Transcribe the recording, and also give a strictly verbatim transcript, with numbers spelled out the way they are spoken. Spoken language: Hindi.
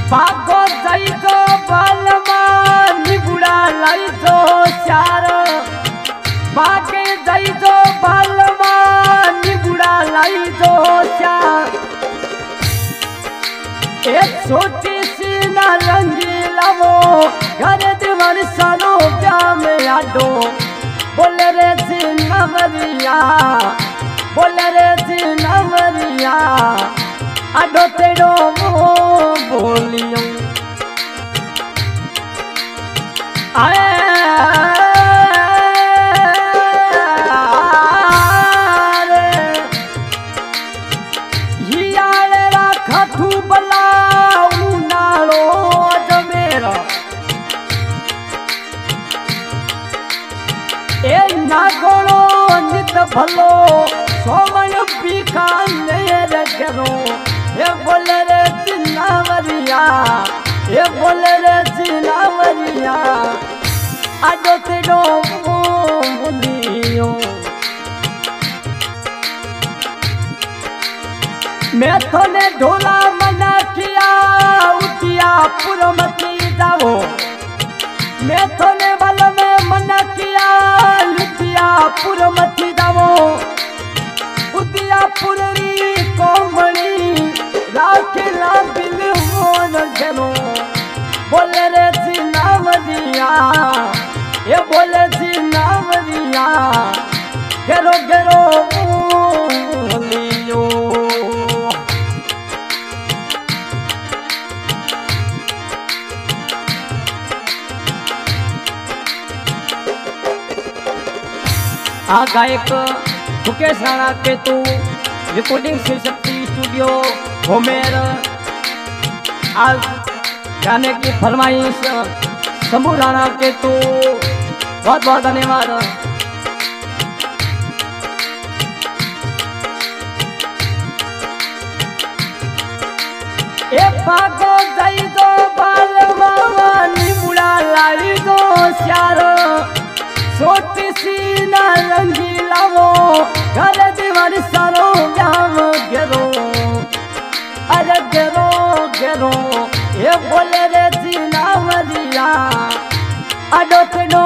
भागो जाई तो बालमा निबुड़ा लाई तो चार भागे जाई तो बालमा निबुड़ा लाई तो चार एक छोटी सी नारंगी लावो घर दीवार सानो क्या में आडो बोले रे जी नवरिया बोले रे जी नवरिया आडो तेड़ो बोलियो आए भलो सोमन बीकानेर करो ये बोले रे चिनावरिया ये बोले रे चिनावरिया आजो तेड़ो बोलियो मैं थोने ढोला मना किया उठिया पुरमती जाओ मैं थोने वालों में मना किया लुटिया पुरमती जाओ उदिया पुरी कोमणी राखेला बिल मोन जनो बोले रे जी नावरिया ये बोले जी नावरिया गेरो गेरो बोलियो आ गायक मुकेश राणा के तू रिकॉर्डिंग श्री शक्ति स्टूडियो भोमेर आज गाने की फरमाइश शंभू राणा के तू बहुत बहुत धन्यवाद। ए भागो जाई दो बालमा निमुड़ा लाई दो चार छोटी सी नारंगी लावो घर दीवार सारो जाम गेरो अरे गेरो गेरो ये बोले रे जी नावरिया आडो तेड़ो